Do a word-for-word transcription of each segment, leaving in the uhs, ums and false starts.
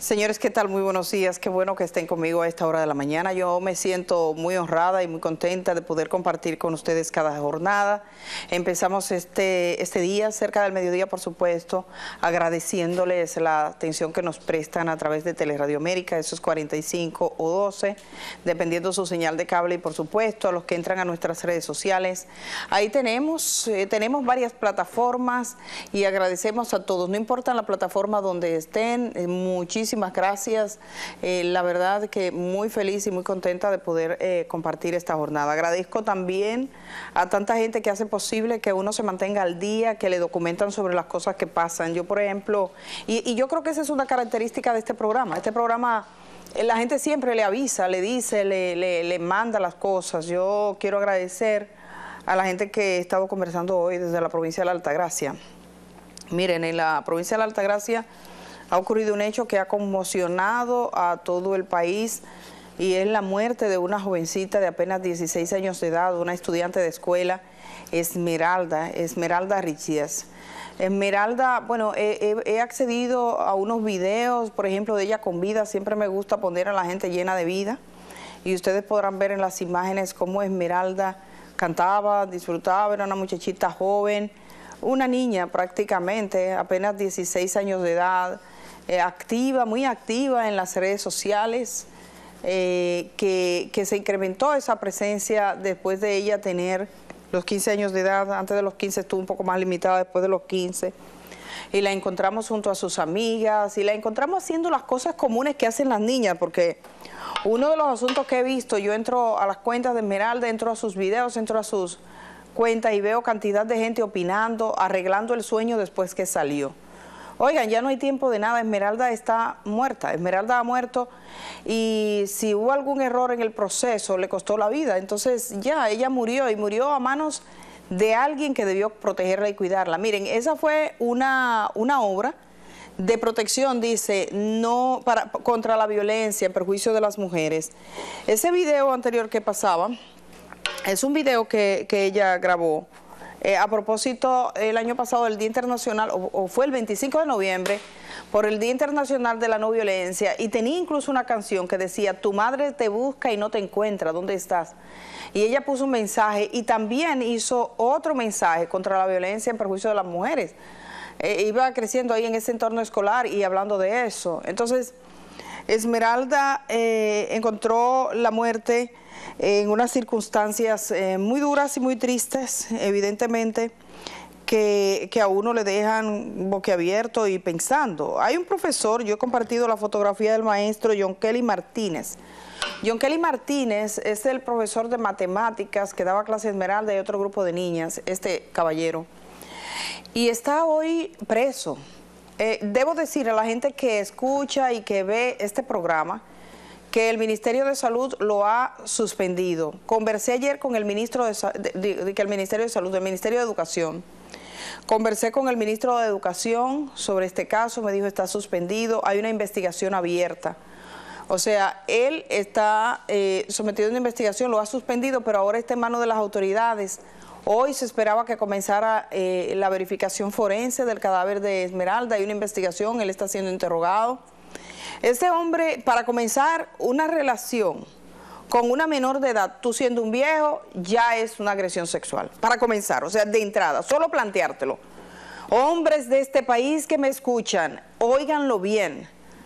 Señores, ¿qué tal? Muy buenos días. Qué bueno que estén conmigo a esta hora de la mañana. Yo me siento muy honrada y muy contenta de poder compartir con ustedes cada jornada. Empezamos este, este día, cerca del mediodía, por supuesto, agradeciéndoles la atención que nos prestan a través de Teleradio América, esos cuarenta y cinco o doce, dependiendo su señal de cable, y por supuesto a los que entran a nuestras redes sociales. Ahí tenemos, eh, tenemos varias plataformas y agradecemos a todos, no importa la plataforma donde estén, eh, muchísimas Muchísimas gracias, eh, la verdad que muy feliz y muy contenta de poder eh, compartir esta jornada. Agradezco también a tanta gente que hace posible que uno se mantenga al día, que le documentan sobre las cosas que pasan. Yo, por ejemplo, y, y yo creo que esa es una característica de este programa. Este programa, eh, la gente siempre le avisa, le dice, le, le, le manda las cosas. Yo quiero agradecer a la gente que he estado conversando hoy desde la provincia de la Altagracia. Miren, en la provincia de la Altagracia ha ocurrido un hecho que ha conmocionado a todo el país y es la muerte de una jovencita de apenas dieciséis años de edad, una estudiante de escuela, Esmeralda, Esmeralda Richies. Esmeralda, bueno, he, he, he accedido a unos videos, por ejemplo, de ella con vida. Siempre me gusta poner a la gente llena de vida y ustedes podrán ver en las imágenes cómo Esmeralda cantaba, disfrutaba, era una muchachita joven, una niña prácticamente, apenas dieciséis años de edad, Eh, activa, muy activa en las redes sociales, eh, que, que se incrementó esa presencia después de ella tener los quince años de edad. Antes de los quince estuvo un poco más limitada, después de los quince, y la encontramos junto a sus amigas, y la encontramos haciendo las cosas comunes que hacen las niñas, porque uno de los asuntos que he visto, yo entro a las cuentas de Esmeralda, entro a sus videos, entro a sus cuentas y veo cantidad de gente opinando, arreglando el sueño después que salió. Oigan, ya no hay tiempo de nada, Esmeralda está muerta, Esmeralda ha muerto, y si hubo algún error en el proceso le costó la vida. Entonces ya, ella murió, y murió a manos de alguien que debió protegerla y cuidarla. Miren, esa fue una, una obra de protección, dice, no para, contra la violencia en perjuicio de las mujeres. Ese video anterior que pasaba es un video que, que ella grabó. Eh, a propósito, el año pasado, el Día Internacional, o, o fue el veinticinco de noviembre, por el Día Internacional de la No Violencia, y tenía incluso una canción que decía, tu madre te busca y no te encuentra, ¿dónde estás? Y ella puso un mensaje y también hizo otro mensaje contra la violencia en perjuicio de las mujeres. Eh, iba creciendo ahí en ese entorno escolar y hablando de eso. Entonces, Esmeralda eh, encontró la muerte en unas circunstancias eh, muy duras y muy tristes, evidentemente, que, que a uno le dejan boquiabierto y pensando. Hay un profesor, yo he compartido la fotografía del maestro John Kelly Martínez. John Kelly Martínez es el profesor de matemáticas que daba clase Esmeralda y otro grupo de niñas, este caballero, y está hoy preso. Eh, debo decir a la gente que escucha y que ve este programa que el Ministerio de Salud lo ha suspendido. Conversé ayer con el ministro de, de, de, de que el Ministerio de Salud, del Ministerio de Educación. Conversé con el ministro de Educación sobre este caso, me dijo está suspendido, hay una investigación abierta. O sea, él está eh, sometido a una investigación, lo ha suspendido, pero ahora está en manos de las autoridades. Hoy se esperaba que comenzara eh, la verificación forense del cadáver de Esmeralda, hay una investigación, él está siendo interrogado. Este hombre, para comenzar una relación con una menor de edad, tú siendo un viejo, ya es una agresión sexual. Para comenzar, o sea, de entrada, solo planteártelo. Hombres de este país que me escuchan, óiganlo bien.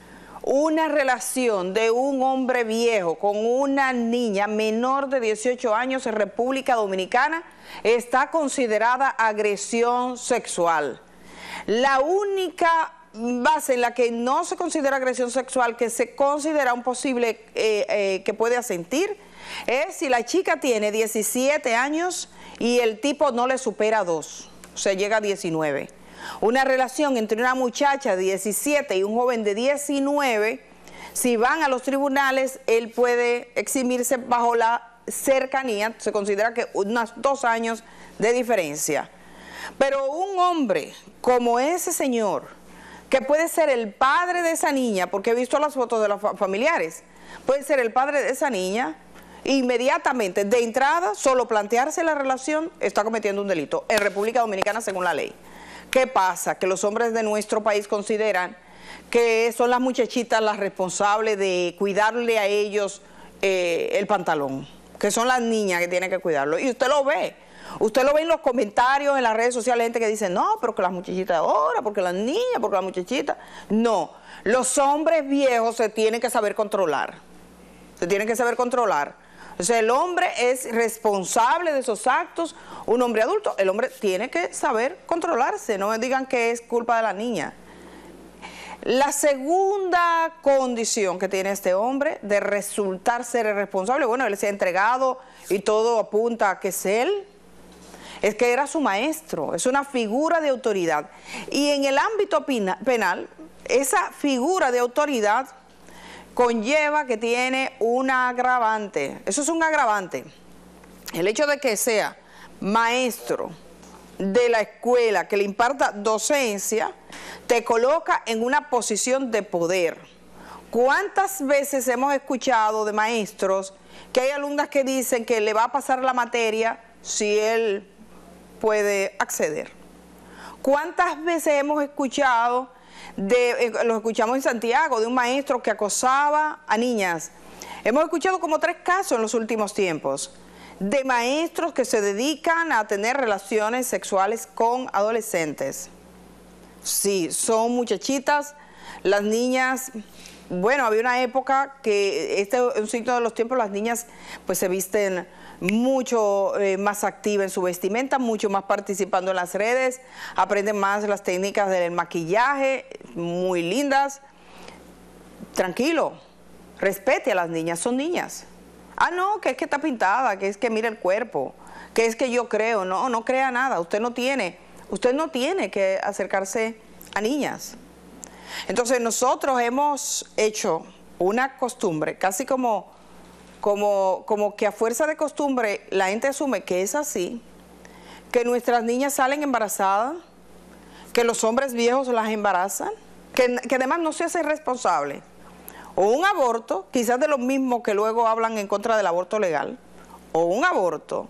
Una relación de un hombre viejo con una niña menor de dieciocho años en República Dominicana está considerada agresión sexual. La única base en la que no se considera agresión sexual, que se considera un posible eh, eh, que puede asentir, es si la chica tiene diecisiete años y el tipo no le supera dos, o sea, llega a diecinueve. Una relación entre una muchacha de diecisiete y un joven de diecinueve, si van a los tribunales, él puede eximirse bajo la cercanía, se considera que unos dos años de diferencia. Pero un hombre como ese señor, que puede ser el padre de esa niña, porque he visto las fotos de los familiares, puede ser el padre de esa niña, inmediatamente, de entrada, solo plantearse la relación, está cometiendo un delito en República Dominicana según la ley. ¿Qué pasa? Que los hombres de nuestro país consideran que son las muchachitas las responsables de cuidarle a ellos eh, el pantalón, que son las niñas que tienen que cuidarlo. Y usted lo ve. Usted lo ve en los comentarios, en las redes sociales, gente que dice, no, pero que las muchachitas ahora, porque las niñas, porque las muchachitas. No, los hombres viejos se tienen que saber controlar. Se tienen que saber controlar. O sea, el hombre es responsable de esos actos. Un hombre adulto, el hombre tiene que saber controlarse. No me digan que es culpa de la niña. La segunda condición que tiene este hombre de resultar ser el responsable, bueno, él se ha entregado y todo apunta a que es él, es que era su maestro, es una figura de autoridad. Y en el ámbito penal, esa figura de autoridad conlleva que tiene un agravante. Eso es un agravante. El hecho de que sea maestro de la escuela, que le imparta docencia, te coloca en una posición de poder. ¿Cuántas veces hemos escuchado de maestros que hay alumnas que dicen que le va a pasar la materia si él puede acceder? ¿Cuántas veces hemos escuchado, de, lo escuchamos en Santiago, de un maestro que acosaba a niñas? Hemos escuchado como tres casos en los últimos tiempos de maestros que se dedican a tener relaciones sexuales con adolescentes. Sí, son muchachitas, las niñas. Bueno, había una época que, este es un signo de los tiempos, las niñas pues se visten mucho eh, más activas en su vestimenta, mucho más participando en las redes, aprenden más las técnicas del maquillaje, muy lindas. Tranquilo, respete a las niñas, son niñas. Ah, no, que es que está pintada, que es que mira el cuerpo, que es que yo creo. No, no crea nada, usted no tiene, usted no tiene que acercarse a niñas. Entonces nosotros hemos hecho una costumbre, casi como, como, como que a fuerza de costumbre la gente asume que es así, que nuestras niñas salen embarazadas, que los hombres viejos las embarazan, que, que además no se hace responsable. O un aborto, quizás de los mismos que luego hablan en contra del aborto legal, o un aborto,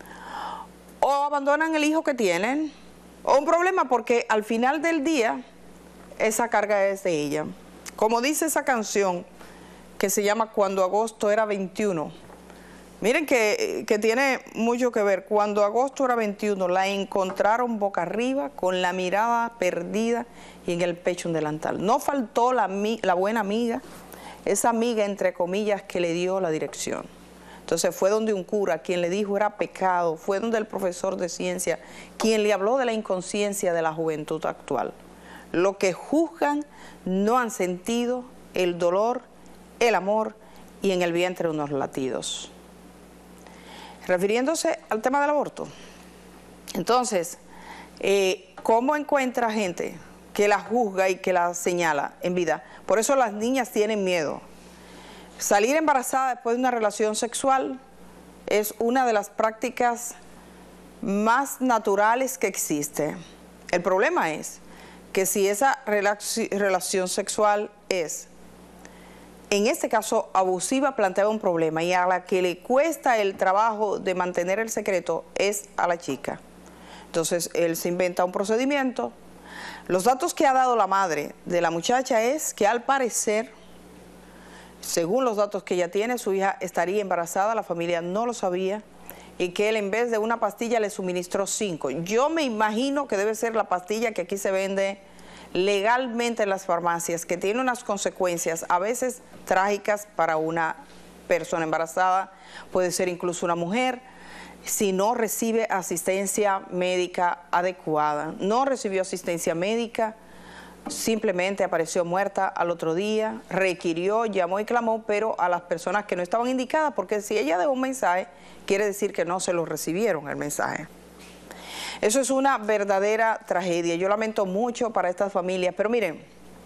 o abandonan el hijo que tienen, o un problema porque al final del día esa carga es de ella. Como dice esa canción que se llama Cuando agosto era veintiuno, miren que, que tiene mucho que ver. Cuando agosto era veintiuno, la encontraron boca arriba con la mirada perdida y en el pecho un delantal. No faltó la, la buena amiga, esa amiga entre comillas que le dio la dirección. Entonces fue donde un cura quien le dijo era pecado, fue donde el profesor de ciencia quien le habló de la inconsciencia de la juventud actual. Lo que juzgan no han sentido el dolor, el amor y en el vientre unos latidos. Refiriéndose al tema del aborto, entonces, eh, ¿cómo encuentra gente que la juzga y que la señala en vida? Por eso las niñas tienen miedo. Salir embarazada después de una relación sexual es una de las prácticas más naturales que existe. El problema es que si esa relación sexual es, en este caso, abusiva, plantea un problema, y a la que le cuesta el trabajo de mantener el secreto es a la chica. Entonces, él se inventa un procedimiento. Los datos que ha dado la madre de la muchacha es que al parecer, según los datos que ella tiene, su hija estaría embarazada, la familia no lo sabía, y que él en vez de una pastilla le suministró cinco. Yo me imagino que debe ser la pastilla que aquí se vende legalmente en las farmacias, que tiene unas consecuencias a veces trágicas para una persona embarazada, puede ser incluso una mujer, si no recibe asistencia médica adecuada. No recibió asistencia médica, simplemente apareció muerta al otro día, requirió, llamó y clamó, pero a las personas que no estaban indicadas, porque si ella dejó un mensaje, quiere decir que no se lo recibieron el mensaje. Eso es una verdadera tragedia. Yo lamento mucho para estas familias, pero miren,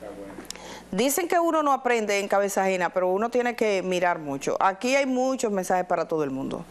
dicen que uno no aprende en cabeza ajena, pero uno tiene que mirar mucho. Aquí hay muchos mensajes para todo el mundo.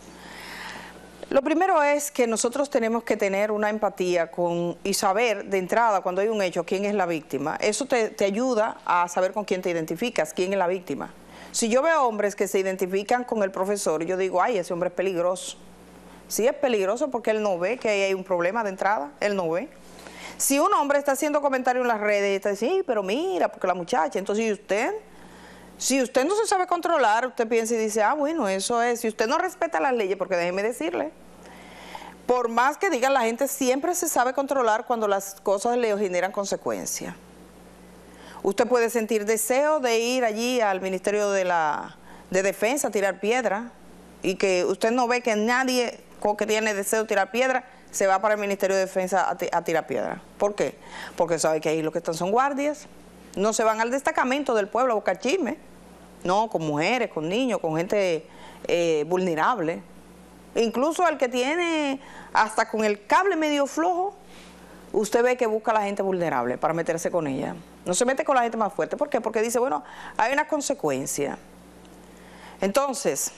Lo primero es que nosotros tenemos que tener una empatía con, y saber de entrada cuando hay un hecho quién es la víctima. Eso te, te ayuda a saber con quién te identificas, quién es la víctima. Si yo veo hombres que se identifican con el profesor, yo digo, ay, ese hombre es peligroso. Sí es peligroso porque él no ve que hay un problema de entrada, él no ve. Si un hombre está haciendo comentarios en las redes y está diciendo, sí, pero mira, porque la muchacha, entonces, ¿y usted? Si usted no se sabe controlar, usted piensa y dice, ah, bueno, eso es. Si usted no respeta las leyes, porque déjeme decirle, por más que digan, la gente siempre se sabe controlar cuando las cosas le generan consecuencias. Usted puede sentir deseo de ir allí al Ministerio de, la, de Defensa a tirar piedra y que usted no ve que nadie que tiene deseo de tirar piedra se va para el Ministerio de Defensa a, a tirar piedra. ¿Por qué? Porque sabe que ahí lo que están son guardias. No se van al destacamento del pueblo a buscar chisme. No, con mujeres, con niños, con gente eh, vulnerable. Incluso el que tiene hasta con el cable medio flojo, usted ve que busca a la gente vulnerable para meterse con ella. No se mete con la gente más fuerte. ¿Por qué? Porque dice, bueno, hay una consecuencia. Entonces,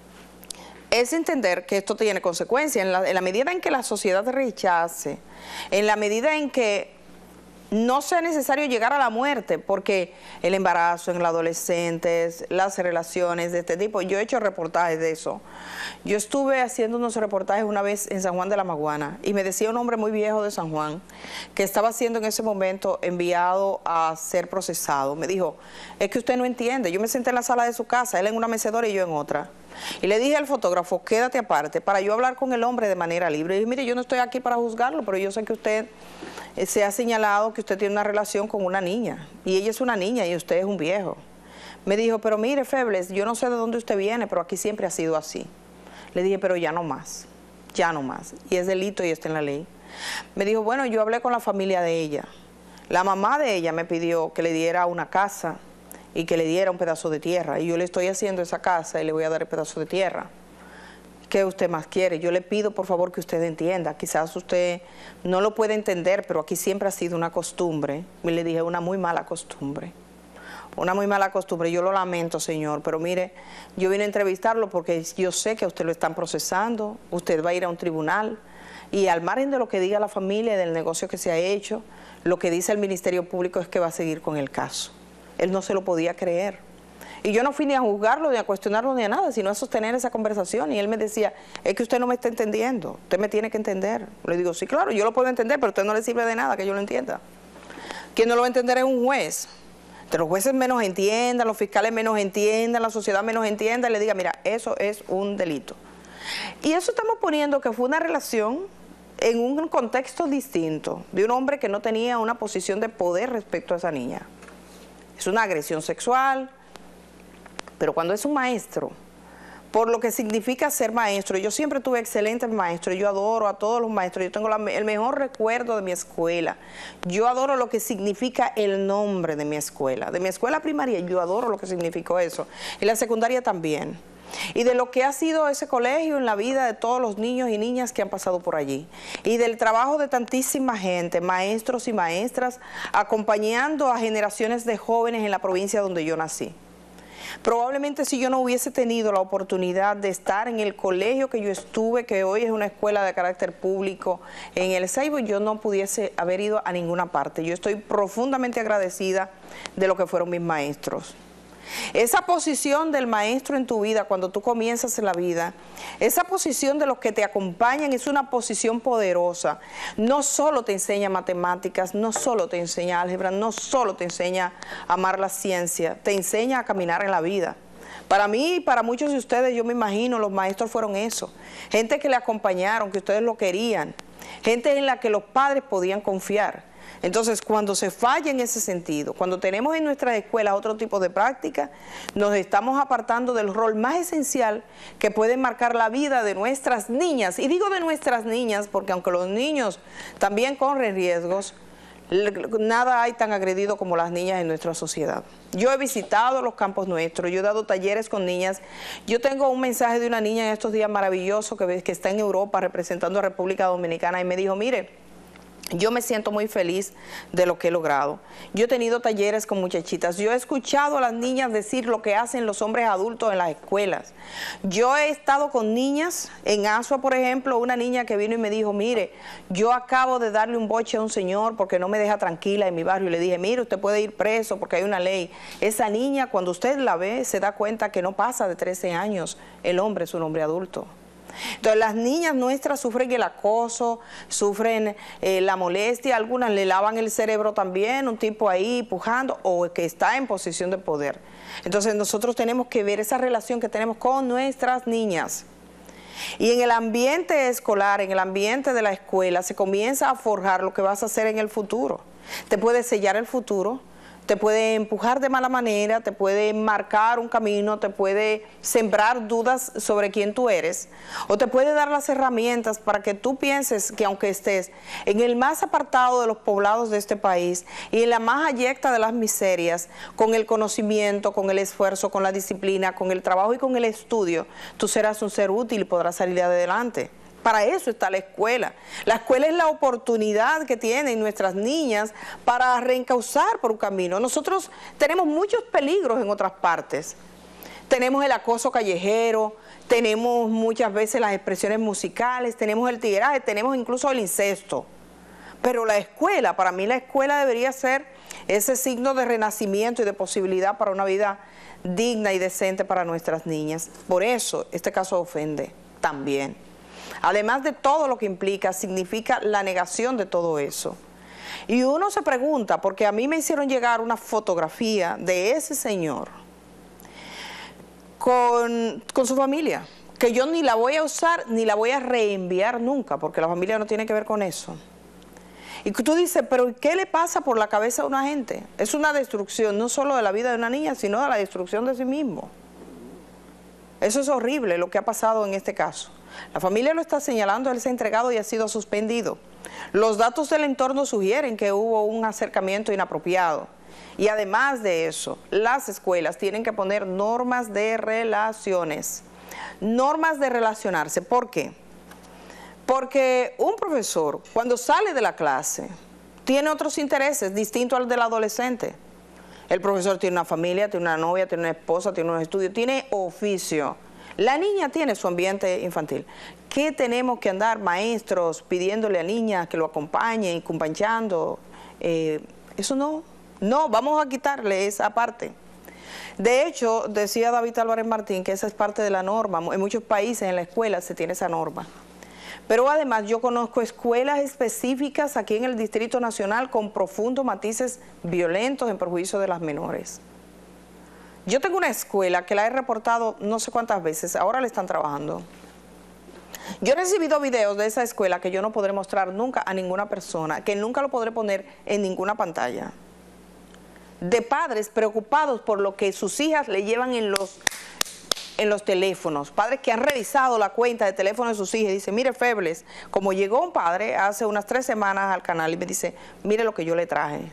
es entender que esto tiene consecuencias. En la, en la medida en que la sociedad rechace, en la medida en que no sea necesario llegar a la muerte, porque el embarazo en los adolescentes, las relaciones de este tipo, yo he hecho reportajes de eso. Yo estuve haciendo unos reportajes una vez en San Juan de la Maguana y me decía un hombre muy viejo de San Juan que estaba siendo en ese momento enviado a ser procesado. Me dijo, es que usted no entiende, yo me senté en la sala de su casa, él en una mecedora y yo en otra. Y le dije al fotógrafo, quédate aparte, para yo hablar con el hombre de manera libre. Y dije, mire, yo no estoy aquí para juzgarlo, pero yo sé que usted eh, se ha señalado que usted tiene una relación con una niña. Y ella es una niña y usted es un viejo. Me dijo, pero mire, Febles, yo no sé de dónde usted viene, pero aquí siempre ha sido así. Le dije, pero ya no más, ya no más. Y es delito y está en la ley. Me dijo, bueno, yo hablé con la familia de ella. La mamá de ella me pidió que le diera una casa y que le diera un pedazo de tierra, y yo le estoy haciendo esa casa y le voy a dar el pedazo de tierra. ¿Qué usted más quiere? Yo le pido por favor que usted entienda, quizás usted no lo puede entender, pero aquí siempre ha sido una costumbre, y le dije, una muy mala costumbre, una muy mala costumbre, yo lo lamento, señor, pero mire, yo vine a entrevistarlo porque yo sé que a usted lo están procesando, usted va a ir a un tribunal, y al margen de lo que diga la familia, del negocio que se ha hecho, lo que dice el Ministerio Público es que va a seguir con el caso. Él no se lo podía creer. Y yo no fui ni a juzgarlo, ni a cuestionarlo, ni a nada, sino a sostener esa conversación. Y él me decía, es que usted no me está entendiendo, usted me tiene que entender. Le digo, sí, claro, yo lo puedo entender, pero a usted no le sirve de nada que yo lo entienda. Quien no lo va a entender es un juez. Que los jueces menos entiendan, los fiscales menos entiendan, la sociedad menos entienda, y le diga, mira, eso es un delito. Y eso estamos poniendo que fue una relación en un contexto distinto, de un hombre que no tenía una posición de poder respecto a esa niña. Es una agresión sexual, pero cuando es un maestro, por lo que significa ser maestro, yo siempre tuve excelentes maestros, yo adoro a todos los maestros, yo tengo la, el mejor recuerdo de mi escuela, yo adoro lo que significa el nombre de mi escuela, de mi escuela primaria, yo adoro lo que significó eso, y la secundaria también. Y de lo que ha sido ese colegio en la vida de todos los niños y niñas que han pasado por allí. Y del trabajo de tantísima gente, maestros y maestras, acompañando a generaciones de jóvenes en la provincia donde yo nací. Probablemente si yo no hubiese tenido la oportunidad de estar en el colegio que yo estuve, que hoy es una escuela de carácter público en el Seibo, yo no pudiese haber ido a ninguna parte. Yo estoy profundamente agradecida de lo que fueron mis maestros. Esa posición del maestro en tu vida, cuando tú comienzas en la vida, esa posición de los que te acompañan es una posición poderosa. No solo te enseña matemáticas, no solo te enseña álgebra, no solo te enseña a amar la ciencia, te enseña a caminar en la vida. Para mí y para muchos de ustedes, yo me imagino, los maestros fueron eso. Gente que le acompañaron, que ustedes lo querían. Gente en la que los padres podían confiar. Entonces, cuando se falla en ese sentido, cuando tenemos en nuestras escuelas otro tipo de práctica, nos estamos apartando del rol más esencial que puede marcar la vida de nuestras niñas. Y digo de nuestras niñas porque aunque los niños también corren riesgos, nada hay tan agredido como las niñas en nuestra sociedad. Yo he visitado los campos nuestros, yo he dado talleres con niñas. Yo tengo un mensaje de una niña en estos días maravilloso que, que está en Europa representando a República Dominicana y me dijo, mire, yo me siento muy feliz de lo que he logrado. Yo he tenido talleres con muchachitas. Yo he escuchado a las niñas decir lo que hacen los hombres adultos en las escuelas. Yo he estado con niñas, en Asua, por ejemplo, una niña que vino y me dijo, mire, yo acabo de darle un boche a un señor porque no me deja tranquila en mi barrio. Y le dije, mire, usted puede ir preso porque hay una ley. Esa niña, cuando usted la ve, se da cuenta que no pasa de trece años. El hombre es un hombre adulto. Entonces las niñas nuestras sufren el acoso, sufren eh, la molestia, algunas le lavan el cerebro también, un tipo ahí empujando o que está en posición de poder. Entonces nosotros tenemos que ver esa relación que tenemos con nuestras niñas. Y en el ambiente escolar, en el ambiente de la escuela, se comienza a forjar lo que vas a hacer en el futuro. Te puede sellar el futuro, te puede empujar de mala manera, te puede marcar un camino, te puede sembrar dudas sobre quién tú eres, o te puede dar las herramientas para que tú pienses que aunque estés en el más apartado de los poblados de este país y en la más ayecta de las miserias, con el conocimiento, con el esfuerzo, con la disciplina, con el trabajo y con el estudio, tú serás un ser útil y podrás salir adelante. Para eso está la escuela. La escuela es la oportunidad que tienen nuestras niñas para reencauzar por un camino. Nosotros tenemos muchos peligros en otras partes. Tenemos el acoso callejero, tenemos muchas veces las expresiones musicales, tenemos el tigueraje, tenemos incluso el incesto. Pero la escuela, para mí la escuela debería ser ese signo de renacimiento y de posibilidad para una vida digna y decente para nuestras niñas. Por eso este caso ofende también. Además de todo lo que implica, significa la negación de todo eso. Y uno se pregunta, porque a mí me hicieron llegar una fotografía de ese señor con, con su familia, que yo ni la voy a usar ni la voy a reenviar nunca, porque la familia no tiene que ver con eso. Y tú dices, pero ¿qué le pasa por la cabeza a una gente? Es una destrucción no solo de la vida de una niña, sino de la destrucción de sí mismo. Eso es horrible lo que ha pasado en este caso. La familia lo está señalando, él se ha entregado y ha sido suspendido. Los datos del entorno sugieren que hubo un acercamiento inapropiado. Y además de eso, las escuelas tienen que poner normas de relaciones, normas de relacionarse. ¿Por qué? Porque un profesor, cuando sale de la clase, tiene otros intereses distintos al del adolescente. El profesor tiene una familia, tiene una novia, tiene una esposa, tiene unos estudios, tiene oficio. La niña tiene su ambiente infantil. ¿Qué tenemos que andar maestros pidiéndole a niñas que lo acompañen, acompañando? Eh, eso no, no, vamos a quitarle esa parte. De hecho, decía David Álvarez Martín que esa es parte de la norma. En muchos países en la escuela se tiene esa norma. Pero además yo conozco escuelas específicas aquí en el Distrito Nacional con profundos matices violentos en perjuicio de las menores. Yo tengo una escuela que la he reportado no sé cuántas veces, ahora le están trabajando. Yo he recibido videos de esa escuela que yo no podré mostrar nunca a ninguna persona, que nunca lo podré poner en ninguna pantalla. De padres preocupados por lo que sus hijas le llevan en los, en los teléfonos. Padres que han revisado la cuenta de teléfono de sus hijas y dicen, mire Febles, como llegó un padre hace unas tres semanas al canal y me dice, mire lo que yo le traje.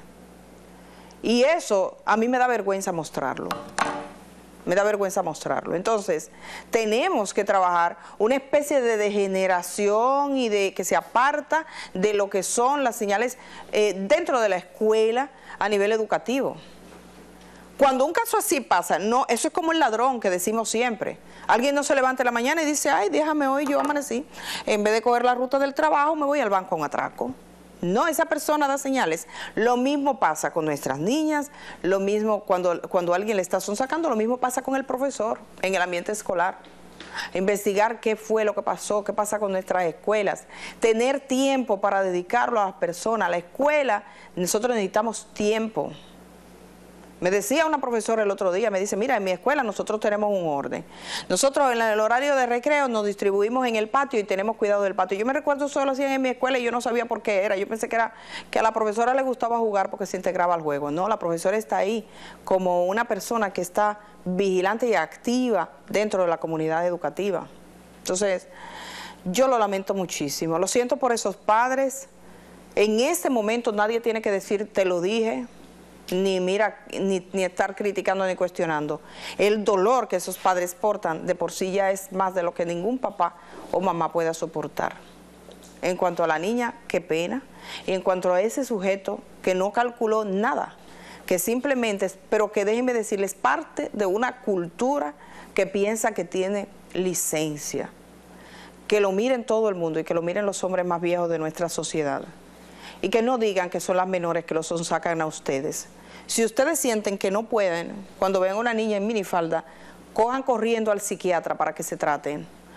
Y eso a mí me da vergüenza mostrarlo. Me da vergüenza mostrarlo. Entonces, tenemos que trabajar una especie de degeneración y de que se aparta de lo que son las señales eh, dentro de la escuela a nivel educativo. Cuando un caso así pasa, no, eso es como el ladrón que decimos siempre. Alguien no se levanta en la mañana y dice, ay, déjame hoy, yo amanecí. En vez de coger la ruta del trabajo, me voy al banco a un atraco. No, esa persona da señales. Lo mismo pasa con nuestras niñas, lo mismo cuando, cuando alguien le está sonsacando, lo mismo pasa con el profesor en el ambiente escolar. Investigar qué fue lo que pasó, qué pasa con nuestras escuelas. Tener tiempo para dedicarlo a las personas. A la escuela, nosotros necesitamos tiempo. Me decía una profesora el otro día, me dice, mira, en mi escuela nosotros tenemos un orden. Nosotros en el horario de recreo nos distribuimos en el patio y tenemos cuidado del patio. Yo me recuerdo eso lo hacían en mi escuela y yo no sabía por qué era. Yo pensé que era que a la profesora le gustaba jugar porque se integraba al juego. No, la profesora está ahí como una persona que está vigilante y activa dentro de la comunidad educativa. Entonces, yo lo lamento muchísimo. Lo siento por esos padres. En este momento nadie tiene que decir, te lo dije, ni mira, ni, ni estar criticando ni cuestionando. El dolor que esos padres portan de por sí ya es más de lo que ningún papá o mamá pueda soportar. En cuanto a la niña, qué pena. Y en cuanto a ese sujeto que no calculó nada, que simplemente, pero que déjenme decirles, parte de una cultura que piensa que tiene licencia. Que lo miren todo el mundo y que lo miren los hombres más viejos de nuestra sociedad. Y que no digan que son las menores que los sonsacan a ustedes. Si ustedes sienten que no pueden, cuando ven a una niña en minifalda, cojan corriendo al psiquiatra para que se traten.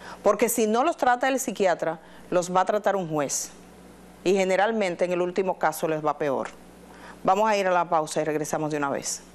porque si no los trata el psiquiatra, los va a tratar un juez. Y generalmente en el último caso les va peor. Vamos a ir a la pausa y regresamos de una vez.